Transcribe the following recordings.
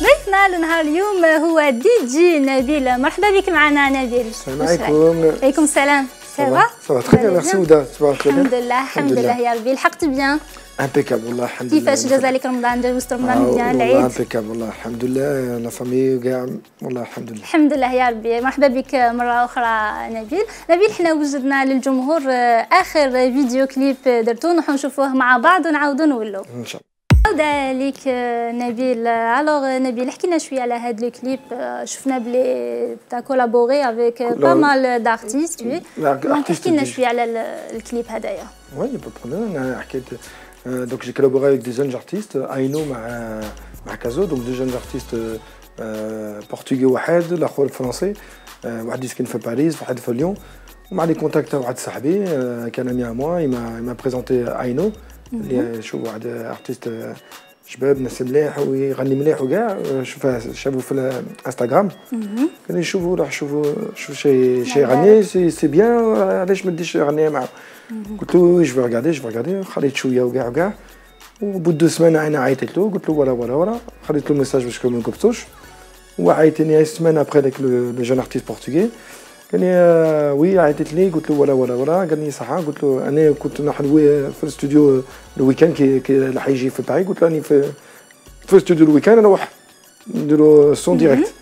ضيفنا لنهار اليوم هو دي جي نبيل. مرحبا بك معنا نبيل. السلام عليكم. عليكم السلام. سافا très bien, merci Ouda. الحمد لله الحمد لله يا ربي. لحقت بيان؟ امبيكابل والله الحمد لله. كيفاش جاز عليك رمضان؟ جوزت رمضان بيان العيد؟ امبيكابل والله الحمد لله. لا فامي وكاع والله الحمد لله. الحمد لله يا ربي. مرحبا بك مرة أخرى نبيل. نبيل حنا وجدنا للجمهور آخر فيديو كليب درتوه نروحو نشوفوه مع بعض ونعاودو نولو. إن شاء الله. عودة ليك نبيل. الوغ نبيل احكي لنا شويه على هذا الكليب. شفنا بلي تا كولابوري افيك با مال دارتيست وي دونك احكي لنا شويه على الكليب هذايا. وي با بروبليم. انا حكيت دونك جي كولابوري افيك دي جون ارتيست اينو مع كازو دونك دي جون ارتيست بورتوغي واحد الاخر فرنسي واحد يسكن في باريس واحد في ليون ومع لي كونتاكت واحد صاحبي كان امي ا موا ما بريزونتي اينو اللي شو واحد ارتيست شباب ناس مليح ويغني مليح وكاع شافوا في الانستغرام كانوا يشوفوا راح شوفوا شي يغني سي بيان علاش ما نديش نغني معاه. قلت له جو ريغاردي خليت شويه وكاع وبود دو سمان انا عيطت له قلت له ولا خليت له ميساج باش ما نكبتوش وعيطني سمان ابري داك لو جون ارتيست بورتوغي قال لي وي عيطت لي قلت له ولا قال لي صح قلت له انا كنت نحضر في الاستوديو الويكاند كي راح يجي في باريس قلت له راني في الاستوديو الويكاند نروح نديرو سون ديريكت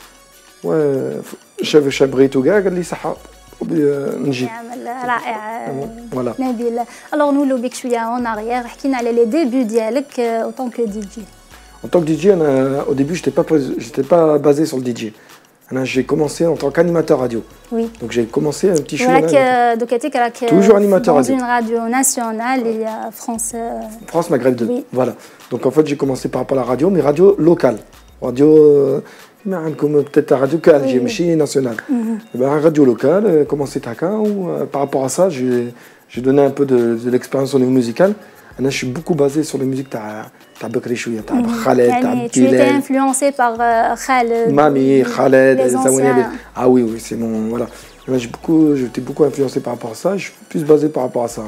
شاف بغيتو كاع قال لي صح نجي. عمل رائع نبيل. الوغ نولو بك شويه اون اريير احكي لنا على لي ديبي ديالك او طونك دي جي. En tant que DJ, au début, j'étais pas basé sur le DJ. J'ai commencé en tant qu'animateur radio. Oui. Donc j'ai commencé un petit show. Toujours animateur radio. Dans une radio nationale et France Maghreb 2. Oui. Voilà. Donc en fait j'ai commencé par rapport à la radio, mais radio locale. Radio, comme peut-être la radio qu'Alger, mais chez nationale. Radio locale, commencé Taka. Par rapport à ça, j'ai donné un peu de l'expérience au niveau musical. Je suis beaucoup basé sur les musiques تاع بكري شويه تاع خالد تاع بلال. Tu étais influencé par Khaled. Mami, Khaled, Zaouania. Ah oui, c'est mon voilà. J'étais beaucoup influencé par rapport à ça. Je suis plus basé par rapport à ça.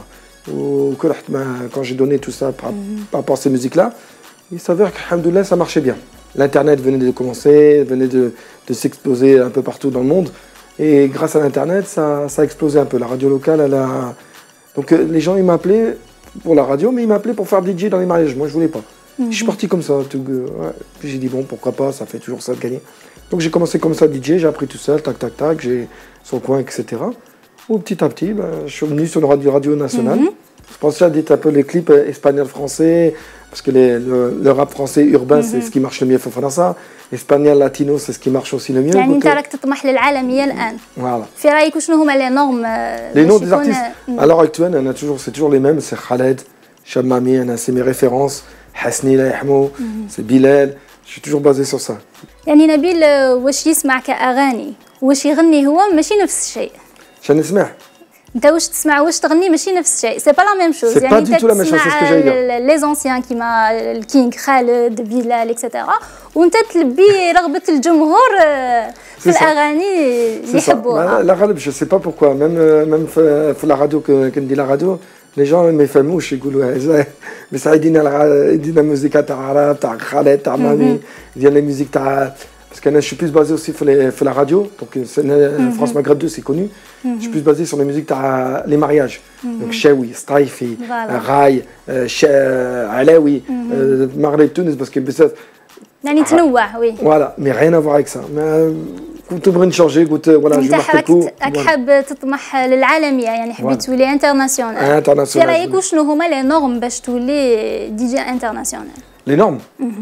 Quand j'ai donné tout ça par rapport à ces musiques-là, il s'avère que, alhamdoulilah, ça marchait bien. L'internet venait de commencer, venait de s'exploser un peu partout dans le monde. Et grâce à l'internet, ça a explosé un peu. La radio locale, donc les gens ils m'appelaient pour la radio, mais ils m'appelaient pour faire DJ dans les mariages. Moi, je voulais pas. Je suis parti comme ça. Puis j'ai dit bon, pourquoi pas, ça fait toujours ça de gagner. Donc j'ai commencé comme ça DJ, j'ai appris tout seul, tac, j'ai son coin, etc. Ou petit à petit, je suis venu sur le radio nationale. Je pensais à dire un peu les clips espagnols, français, parce que le rap français urbain, c'est ce qui marche le mieux في فرنسا. Espagnol, latino, c'est ce qui marche aussi le mieux. يعني انت راك تطمح للعالمية الآن. Voilà. في رأيك شنو هما les normes? Les noms des artistes. À l'heure actuelle, c'est toujours les mêmes. C'est Khaled, Chab Mami, c'est mes références. Hasni Lahmo, c'est Bilal. Je suis toujours basé sur ça. يعني نبيل واش يسمع كأغاني واش يغني هو ماشي نفس الشيء. شنو نسمع؟ انت واش تسمع واش تغني ماشي نفس الشيء. سي با لا ميم شوز. يعني انت تسمع لي زونسيان كيما الكينغ خالد بلال اكسيتيرا وانت تلبي رغبة الجمهور في الاغاني اللي يحبوها. لا غالب جو سي با بوركوا ميم في لا راديو كندير لا راديو لي جون ما يفهموش يقولوا بس يدينا موسيقى تاع عرب تاع خالد تاع مامي ديال لي ميوزيك تاع parce que je suis plus basé aussi sur la radio, donc France Maghreb 2 c'est connu. Je suis plus basé sur les musiques les mariages. Donc Chaoui, Staifi, Rai, Alaoui, Maghreb Tunis parce que يعني تنوع وي. Voilà, mais rien à voir avec ça. كنت نبغي نشارجي قلت فوالا جو ماركو. انت حاب تطمح للعالميه يعني حبيت تولي انترناسيونال. في رايك شنو هما لي نورم باش تولي دي جي انترناسيونال؟ Les normes.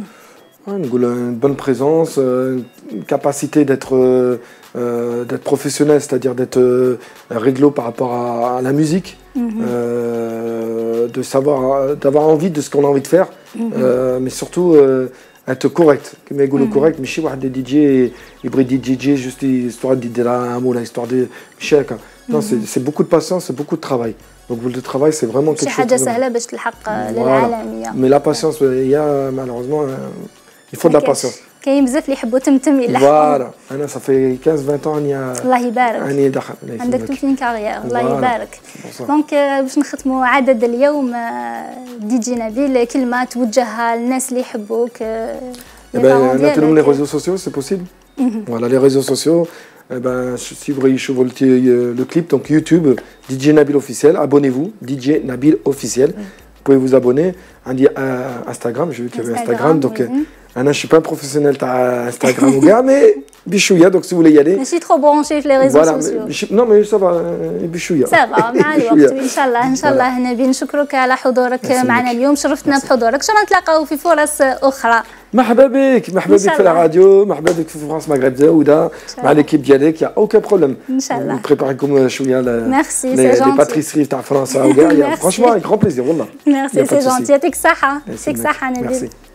Une bonne présence, une capacité d'être professionnel, c'est-à-dire d'être réglo par rapport à la musique, d'avoir envie de ce qu'on a envie de faire, mais surtout être correct. Mais correct, mais chez des DJ, hybride DJ, juste histoire de dire un mot, histoire de chèque. Non, c'est beaucoup de patience, c'est beaucoup de travail. Donc le travail, c'est vraiment quelque chose. Mais la patience, il y a malheureusement. Il faut de la patience. كاين بزاف اللي يحبوا تمتم يلحقوا. فوالا انا صافي 15 20 اني الله يبارك. اني داخل عندك توت اون كارير الله يبارك. دونك باش نختموا عدد اليوم دي جي نبيل كلمه توجهها للناس اللي يحبوك Maintenant, les réseaux sociaux, c'est possible. Voilà, les réseaux sociaux. Si vous voulez le clip, donc YouTube, DJ Nabil officiel, abonnez-vous, DJ Nabil officiel. Vous pouvez vous abonner. Instagram, j'ai vu qu'il y avait Instagram, donc je ne suis pas un professionnel d'Instagram ou gars, mais bichouya, donc si vous voulez y aller. Je suis trop branché sur les réseaux sociaux. Non, mais ça va, bichouya. Ça va, مع الوقت إن شاء الله نبيل نشكرك على حضورك معنا اليوم شرفتنا بحضورك إن شاء الله نتلاقاو في فرص أخرى. مرحبا بك في الراديو مرحبا بك في فرنسا مغرب زاوده مع ليكيب ديالك يا اوكا بروبليم ان شاء الله نبريباريكم شويه ميرسي سي جونتي لي باتريسري تاع فرنسا وكاع فرانشمون غران بليزير والله ميرسي سي جونتي يعطيك الصحه يعطيك الصحه نبيل